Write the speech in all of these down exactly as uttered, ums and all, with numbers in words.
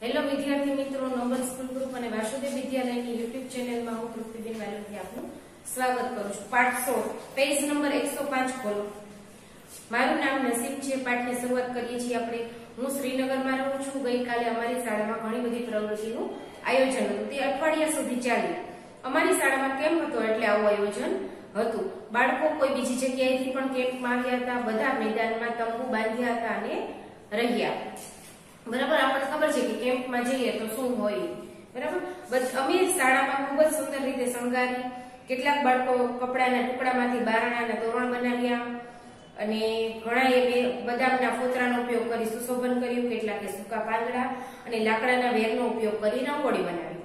Hello વિદ્યાર્થી મિત્રો, Nobel school group અને વાસુદેવ વિદ્યાલયની યુટ્યુબ ચેનલમાં હું તૃપ્તિબેન વાલોથી આપનું સ્વાગત કરું છું। પાઠ સોળ, પેજ નંબર એકસો પાંચ ખોલો। મારું નામ નસીબ છે। પાઠની શરૂઆત કરીએ છીએ આપણે। હું શ્રીનગરમાં રહું છું। ગઈકાલે અમારી શાળામાં ઘણી બધી પ્રવૃત્તિનું આયોજન હતું, તે અઠવાડિયા સુધી ચાલ્યું। અમારી શાળામાં કેમ્પ હતો એટલે આવું આયોજન હતું। બાળકો કોઈ બીજી જગ્યાએથી પણ કેમ્પમાં આવ્યા હતા। બધા મેદાનમાં તંબુ બાંધ્યા હતા અને રહ્યા। બરાબર, આપણને ખબર છે કે કેમ્પમાં જઈએ તો શું હોય, બરાબર। અમે શાળામાં ખૂબ જ સુંદર રીતે શણગારી। કેટલાક બાળકો કપડાના ટુકડામાંથી બારણાના તોરણ બનાવ્યા અને ઘણાએ બદામના ફોતરાનો ઉપયોગ કરી સુશોભન કર્યું। કેટલાકે સૂકા પાંદડા અને લાકડાના વેરનો ઉપયોગ કરી રંગોળી બનાવી।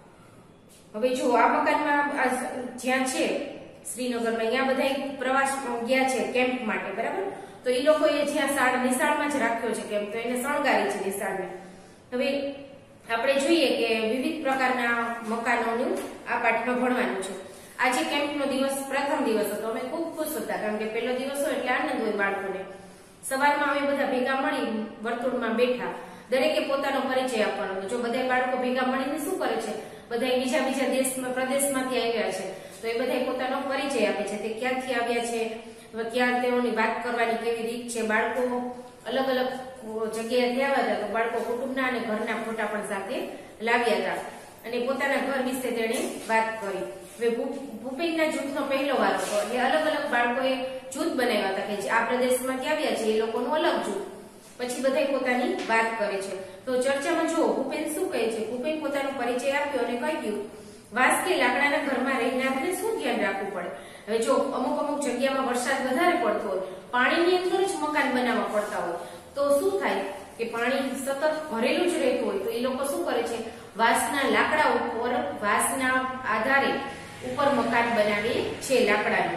હવે જો આ મકાનમાં જ્યાં છે શ્રીનગરમાં, અહીંયા બધા પ્રવાસ ગયા છે કેમ્પ માટે, બરાબર। તો એ લોકોએ જ્યાં શાળા નિશાળમાં જ રાખ્યો છે કેમ્પ, તો એને શણગારી છે નિશાળને। હવે આપણે જોઈએ કે વિવિધ પ્રકારના મકાનોનું આ પાઠમાં ભણવાનું છે। આજે કેમ્પનો દિવસ પ્રથમ દિવસ હતો। અમે ખૂબ ખુશ હતા કારણ કે પહેલો દિવસ હોય એટલે આનંદ હોય બાળકોને। સવારમાં અમે બધા ભેગા મળી વર્તુળમાં બેઠા। દરેકે પોતાનો પરિચય આપવાનો હતો। જો બધા બાળકો ભેગા મળીને શું કરે છે, બધા બીજા બીજા દેશમાં પ્રદેશમાંથી આવ્યા છે, તો એ બધા પોતાનો પરિચય આપે છે, તે ક્યાંથી આવ્યા છે, ક્યાં તેઓની વાત કરવાની કેવી રીત છે। બાળકો અલગ અલગ જગ્યાએથી આવ્યા હતા, તો બાળકો કુટુંબના અને ઘરના ફોટા પણ સાથે લાવ્યા હતા અને પોતાના ઘર વિશે તેણે વાત કરી। હવે ભૂપેનના જૂથનો પહેલો વાર હતો એટલે અલગ અલગ બાળકોએ જૂથ બનાવ્યા હતા કે જે આ પ્રદેશમાંથી આવ્યા છે એ લોકોનું અલગ જૂથ। પછી બધા પોતાની વાત કરે છે। તો ચર્ચામાં જુઓ ભૂપેન શું કહે છે। ભૂપેન પોતાનો પરિચય આપ્યો અને કહ્યું, વાંસ કે લાકડાના ઘરમાં રહીને આપણે શું ધ્યાન રાખવું પડે। હવે જો અમુક અમુક જગ્યામાં વરસાદ વધારે પડતો હોય, પાણીની અંદર જ મકાન બનાવવા પડતા હોય, તો શું થાય કે પાણી સતત ભરેલું જ રહેતું હોય, તો એ લોકો શું કરે છે, વાંસના લાકડા ઉપર વાંસના આધારે ઉપર મકાન બનાવે છે લાકડાનું।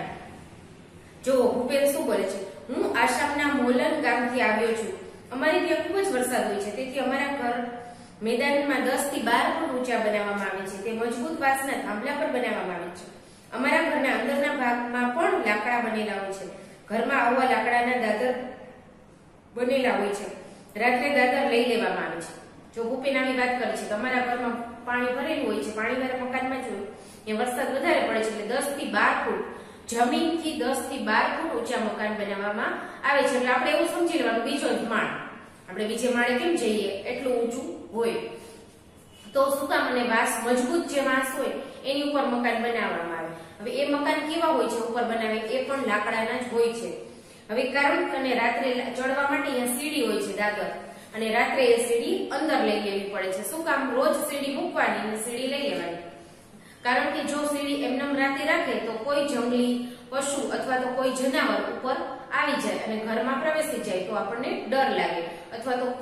જો ભૂપેન શું કરે છે, હું આસામના મોલન ગામથી આવ્યો છું। અમારે ત્યાં ખૂબ જ વરસાદ હોય છે, તેથી અમારા ઘર મેદાનમાં દસ થી બાર ફૂટ ઊંચા બનાવવામાં આવે છે। તે મજબૂત વાંસના થાંભલા પર બનાવવામાં આવે છે। અમારા ઘરના અંદરના ભાગમાં પણ લાકડા બનેલા હોય છે। ઘરમાં આવા લાકડાના દાદર બનેલા હોય છે। રાત્રે દાદર લઈ લેવામાં આવે છે। જો ભૂપેન આવી વાત કરે છે, તમારા ઘરમાં પાણી ભરેલું હોય છે, પાણી વાળા મકાનમાં જ હોય, એ વરસાદ વધારે પડે છે એટલે દસ થી બાર ફૂટ જમીનથી દસ થી બાર ફૂટ ઊંચા મકાન બનાવવામાં આવે છે। એટલે આપણે એવું સમજી લેવાનું, બીજો જ માળ, આપણે બીજે માળે કેમ જઈએ એટલું ઊંચું હોય, તો શું કામ, અને વાંસ મજબૂત જે વાંસ હોય એની ઉપર મકાન બનાવવામાં આવે। હવે એ મકાન કેવા હોય છે ઉપર બનાવે, એ પણ લાકડાના જ હોય છે। હવે કારણ કે રાત્રે ચડવા માટે અહીંયા સીડી હોય છે દાદર, અને રાત્રે એ સીડી અંદર લઈ લેવી પડે છે। શું કામ, રોજ સીડી મૂકવાની અને સીડી લઈ લેવાની, કારણ કે જો સીડી એમનેમ રાતે રાખે તો કોઈ જંગલી પશુ અથવા તો કોઈ જનાવર ઉપર આવી જાય અને ઘરમાં પ્રવેશી જાય તો આપણને ડર લાગે અથવા તો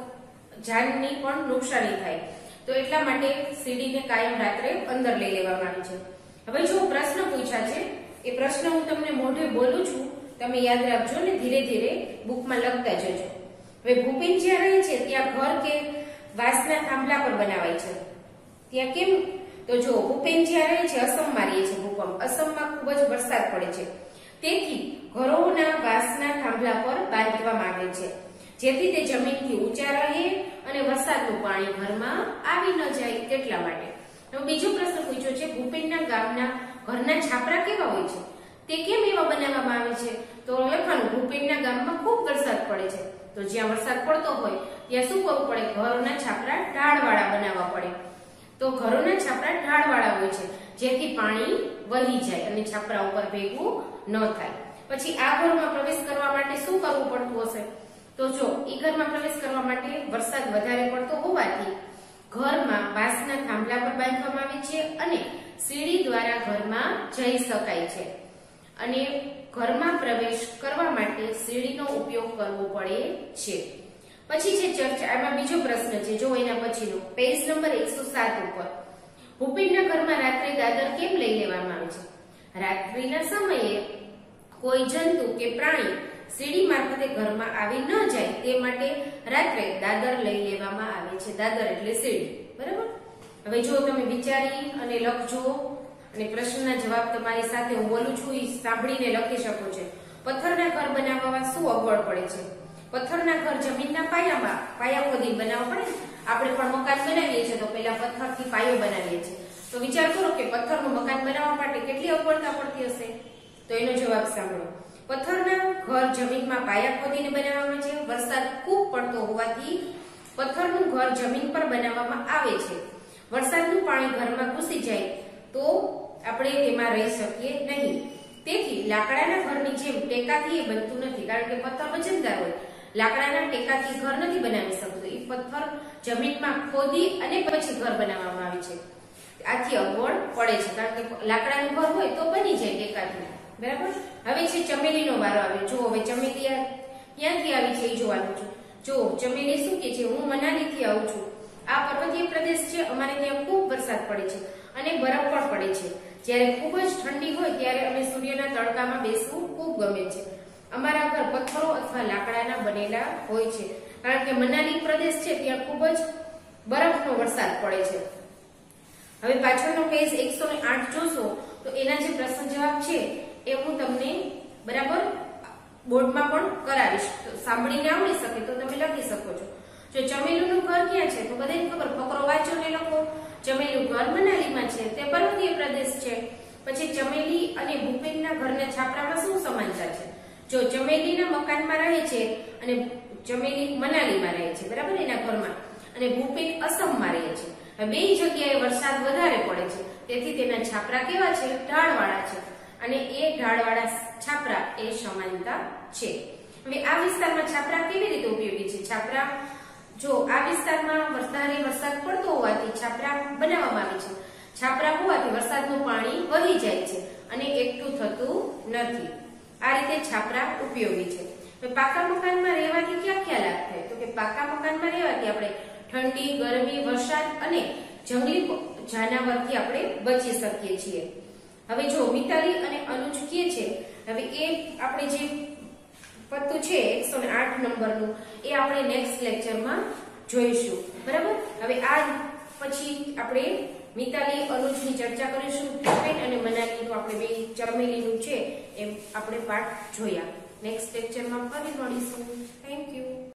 જાનની પણ નુકસાની થાય। તો એટલા માટે સીડીને કાયમ રાત્રે અંદર લઈ લેવામાં આવી છે। હવે જો પ્રશ્ન પૂછ્યા છે, એ પ્રશ્ન હું તમને મોઢે બોલું છું, તમે યાદ રાખજો ને ધીરે ધીરે બુકમાં લખતા જજો। હવે ભૂપેન જ્યાં રહે છે ત્યાં ઘર કે વાંસના થાંભલા પર બનાવાય છે, ત્યાં કેમ, તો જો ભૂપેન જ્યાં રહે છે અસમમાં રહે છે, ભૂકંપ અસમમાં ખૂબ જ વરસાદ પડે છે, તેથી ઘરોના વાંસના થાંભલા પર બાંધવામાં આવે છે, જેથી તે જમીનથી ઊંચા રહે અને વરસાદનું પાણી ઘરમાં આવી ન જાય તેટલા માટે। હવે બીજો પ્રશ્ન પૂછ્યો છે, ભૂપેનના ગામના ઘરના છાપરા કેવા હોય છે, તે કેમ એવા બનાવવામાં આવે છે, તો લખવાનું, ભૂપેનના ગામમાં ખૂબ વરસાદ પડે છે, તો જ્યાં વરસાદ પડતો હોય ત્યાં શું કરવું પડે, ઘરોના છાપરા ઢાળવાળા બનાવવા પડે। તો ઘરોના છાપરા ઢાળવાળા હોય છે, જેથી પાણી વહી જાય અને છાપરા ઉપર ભેગું ન થાય। પછી આ ઘરમાં પ્રવેશ કરવા માટે શું કરવું પડતું હશે, તો જો એ ઘરમાં પ્રવેશ કરવા માટે વરસાદ વધારે પડતો હોવાથી ઘરમાં વાંસના થાંભલા પર બાંધવામાં આવે છે અને સીડી દ્વારા ઘરમાં જઈ શકાય છે, અને ઘરમાં પ્રવેશ કરવા માટે સીડીનો ઉપયોગ કરવો પડે છે। પછી છે ચર્ચા, આમાં બીજો પ્રશ્ન છે, જો એના પછીનો પેજ નંબર એકસો સાત ઉપર, ભૂપેનના ઘરમાં રાત્રે દાદર કેમ લઈ લેવામાં આવે છે। રાત્રિના સમયે કોઈ જંતુ કે પ્રાણી સીડી મારફતે ઘરમાં આવી ન જાય તે માટે રાત્રે દાદર લઈ લેવામાં આવે છે। દાદર એટલે સીડી, બરાબર। હવે જો તમે વિચારી અને લખજો અને પ્રશ્નના જવાબ તમારી સાથે હું બોલું છું એ સાંભળીને લખી શકો છો। પથ્થરના ઘર બનાવવામાં શું અગવડ પડે છે, પથ્થરના ઘર જમીનના પાયામાં પાયા ખોદી બનાવવા પડે, આપણે પણ મકાન બનાવીએ છીએ તો પહેલા પથ્થરથી પાયો બનાવીએ છીએ. તો વિચાર કરો કે પથ્થરનું મકાન બનાવવા માટે કેટલી અગવડતા પડતી હશે. તો એનો જવાબ સાંભળો. પથ્થરના ઘર જમીનમાં પાયા ખોદીને બનાવવામાં આવે છે. વરસાદ ખૂબ પડતો હોવાથી પથ્થરનું ઘર જમીન પર બનાવવામાં આવે છે. વરસાદનું પાણી ઘરમાં ઘૂસી જાય તો આપણે તેમાં રહી શકીએ નહીં. તેથી લાકડાના ઘરની જેમ ટેકાથી એ બનતું નથી, કારણ કે પથ્થર વજનદાર હોય. લાકડાના ટેકાથી ઘર નથી બનાવી શકતું. એ પથ્થર જમીનમાં ખોદી અને પછી ઘર બનાવવામાં આવે છે. આથી અગવડ પડે છે, કારણ કે લાકડાનું ઘર હોય તો બની જાય ટેકાથી. બરાબર. હવે છે ચમેલીનો વારો આવ્યો. જો હવે ચમેલી ક્યાંથી આવી છે એ જોવાનું છે. જો ચમેલી શું કે છે, હું મનાલીથી આવું છું. આ પર્વતીય પ્રદેશ છે, અમારે ત્યાં ખૂબ વરસાદ પડે છે અને બરફ પણ પડે છે. જ્યારે ખૂબ જ ઠંડી હોય ત્યારે અમે સૂર્યના તડકામાં બેસવું ખૂબ ગમે છે. અમારા ઘર પથ્થરો અથવા લાકડાના બનેલા હોય છે, કારણ કે મનાલી પ્રદેશ છે ત્યાં ખૂબ જ બરફનો વરસાદ પડે છે. હવે પાછળનો પેજ એકસો આઠ જોશો તો એના જે પ્રશ્ન જવાબ છે એ હું તમને બરાબર બોર્ડમાં પણ કરાવીશ. સાંભળીને આવડી શકે તો તમે લખી શકો છો. જો ચમેલીનું ઘર ક્યાં છે તો બધાને ખબર, ફકરો વાંચો ને લખો. ચમેલીનું ઘર મનાલીમાં છે, તે પર્વતીય પ્રદેશ છે. પછી ચમેલી અને ભૂપેનના ઘરના છાપરામાં શું સમાનતા છે? જો ચમેલીના મકાનમાં રહે છે અને ચમેલી મનાલીમાં રહે છે, બરાબર, એના ઘરમાં, અને ભૂપેન અસમમાં રહે છે. બે જગ્યાએ વરસાદ વધારે પડે છે, તેથી તેના છાપરા કેવા છે? ઢાળવાળા છે. અને એ ઢાળવાળા છાપરા એ સમાનતા છે. હવે આ વિસ્તારમાં છાપરા કેવી રીતે ઉપયોગી છે? છાપરા જો આ વિસ્તારમાં વધારે વરસાદ પડતો હોવાથી છાપરા બનાવવામાં આવે છે. છાપરા હોવાથી વરસાદનું પાણી વહી જાય છે અને એકઠું થતું નથી. આ રીતે છાપરા ઉપયોગી છે. હવે પાકા મકાનમાં રહેવાથી ક્યાં ક્યાં લાભ થાય? તો કે પાકા મકાનમાં રહેવાથી આપણે ઠંડી, ગરમી, વરસાદ અને જંગલી જાનવરથી આપણે બચી શકીએ છીએ. હવે જો મિતાલી અને અનુજ કે છે, હવે એ આપણે જે પત્તું છે એકસો આઠ નંબરનું એ આપણે નેક્સ્ટ લેક્ચરમાં જોઈશું. બરાબર. હવે આ પછી આપણે મિતાલી, અનુજની ચર્ચા કરીશું. ભૂપેન અને મનાલીનું આપણે બે ચમેલીનું છે એમ આપણે પાઠ જોયા. નેક્સ્ટ લેક્ચરમાં ફરી મળીશું. Thank you.